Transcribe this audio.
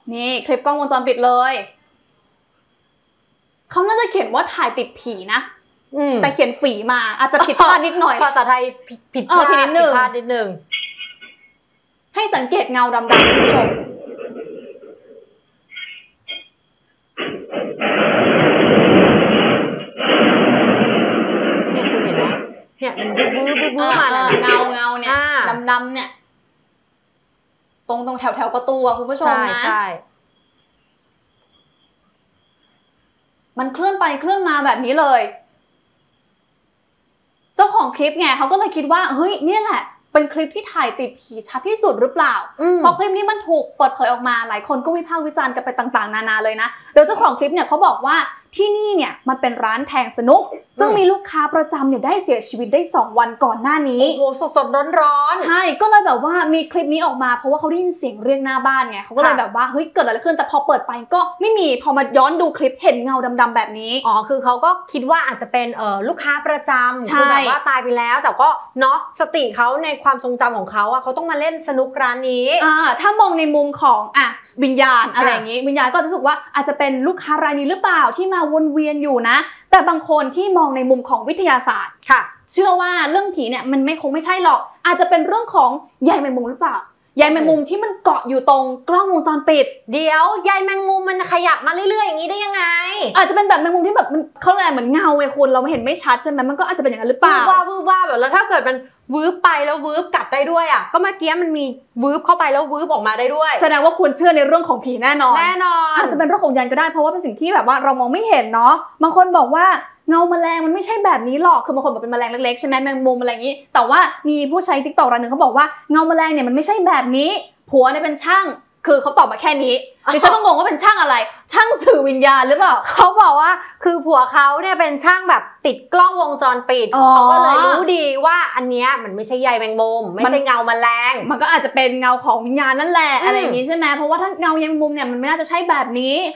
นี่คลิปกล้องวงจรปิดเลยเขาน่าจะเขียนว่าถ่ายติดผีนะแต่เขียนฝีมาอาจจะผิดพลาดนิดหน่อยภาษาไทยผิดพลาดนิดนึงให้สังเกตเงาดำๆคุณผู้ชมเนี่ยมันบื้อมาเงาเนี่ยดำๆเนี่ยตรงแถวประตูอะคุณผู้ชมนะมันเคลื่อนไปเคลื่อนมาแบบนี้เลยเจ้าของคลิปไงเขาก็เลยคิดว่าเฮ้ยเนี่ยแหละเป็นคลิปที่ถ่ายติดผีชัดที่สุดหรือเปล่าเพราะคลิปนี้มันถูกเปิดเผยออกมาหลายคนก็วิพากษ์วิจารณ์กันไปต่างๆนานาเลยนะโดยเจ้าของคลิปเนี่ยเขาบอกว่าที่นี่เนี่ยมันเป็นร้านแทงสนุกซึ่งมีลูกค้าประจำเนี่ยได้เสียชีวิตได้2 วันก่อนหน้านี้โอ้โหสดๆร้อนๆใช่ก็เลยแบบว่ามีคลิปนี้ออกมาเพราะว่าเขาได้ยินเสียงเรียกหน้าบ้านไงเขาก็เลยแบบว่าเฮ้ยเกิดอะไรขึ้นแต่พอเปิดไปก็ไม่มีพอมาย้อนดูคลิปเห็นเงาดำๆแบบนี้อ๋อคือเขาก็คิดว่าอาจจะเป็นลูกค้าประจำคือแบบว่าตายไปแล้วแต่ก็เนาะสติเขาในความทรงจำของเขาอะเขาต้องมาเล่นสนุกร้านนี้ถ้ามองในมุมของวิญญาณอะไรอย่างนี้วิญญาณก็จะรู้สึกว่าอาจจะเป็นลูกค้ารายนี้หรือเปล่าที่มาวนเวียนอยู่นะแต่บางคนที่มองในมุมของวิทยาศาสตร์ค่ะเชื่อว่าเรื่องผีเนี่ยมันคงไม่ใช่หรอกอาจจะเป็นเรื่องของใยแมงมุมหรือเปล่าใยแมงมุมที่มันเกาะอยู่ตรงกล้องวงจรปิดเดี๋ยวใยแมงมุมมันขยับมาเรื่อยๆอย่างนี้ได้ยังไงอาจจะเป็นแบบแมงมุมที่แบบมันเขาเลยเหมือนเงาไงคุณเราไม่เห็นไม่ชัดใช่ไหมมันก็อาจจะเป็นอย่างนั้นหรือเปล่าว่าแบบแล้วถ้าเกิดมันวืบไปแล้ววืบกลับได้ด้วยอ่ะก็เมื่อกี้มันมีวืบเข้าไปแล้ววืบออกมาได้ด้วยแสดงว่าคุณเชื่อในเรื่องของผีแน่นอนอาจจะเป็นเรื่องของยันก็ได้เพราะว่าเป็นสิ่งที่แบบว่าเรามองไม่เห็นเนาะบางคนบอกว่าเงาแมลงมันไม่ใช่แบบนี้หรอกคือบางคนบอกเป็นแมลงเล็กๆใช่ไหมแมงมุมอะไรอย่างนี้แต่ว่ามีผู้ใช้ TikTok รายหนึ่งเขาบอกว่าเงาแมลงเนี่ยมันไม่ใช่แบบนี้ผัวเนี่ยเป็นช่างคือเขาตอบมาแค่นี้ดิฉันต้องงงว่าเป็นช่างอะไรช่างสื่อวิญญาณหรือเปล่าเขาบอกว่าคือผัวเขาเนี่ยเป็นช่างแบบติดกล้องวงจรปิดเขาก็เลยรู้ดีว่าอันเนี้ยมันไม่ใช่ใยแมงมุมไม่ใช่เงาแมลงมันก็อาจจะเป็นเงาของวิญญาณนั่นแหละอะไรอย่างนี้ใช่ไหมเพราะว่าถ้าเงาใยแมงมุมเนี่ยมันไม่น่าจะใช่แบบนี้